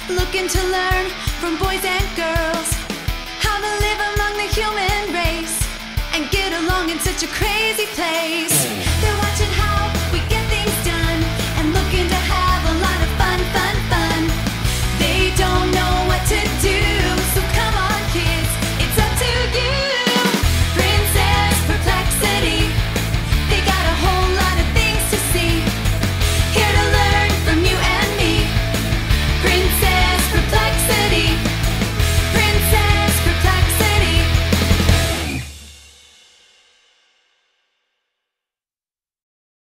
looking to learn from boys and girls how to live among the human race and get along in such a crazy place. There